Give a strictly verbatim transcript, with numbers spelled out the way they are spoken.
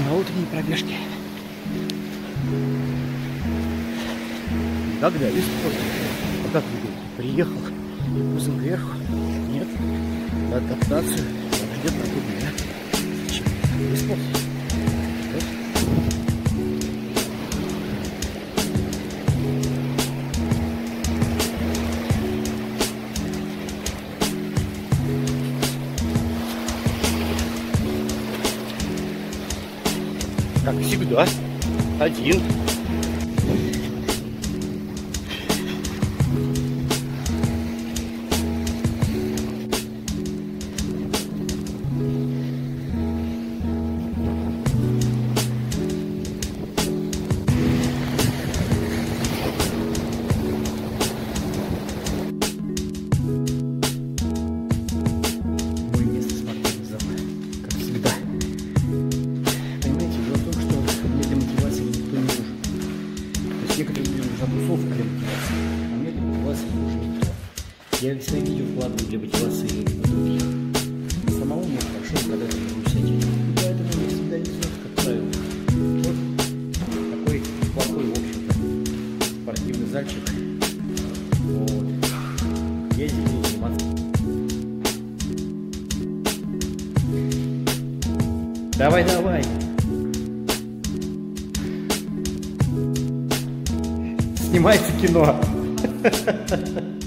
на утренней пробежке. Когда весь спорт, а как вы думаете, приехал пузом кверху? Нет, на адаптацию ждет на три дня. Зачем? Весь спорт. Как всегда, один. Мой место спортивный зал, как всегда. Некоторые люди нужна тусовка для мотивации, а мне для мотивации нужен никто. Я свои видео вкладываю для мотивации других. Самому мне хорошо, когда я берусь один. Поэтому мне всегда везет, как правило. Вот такой неплохой, в общем-то, спортивный зальчик. Вот. Я здесь буду заниматься. Давай, давай! Снимается кино.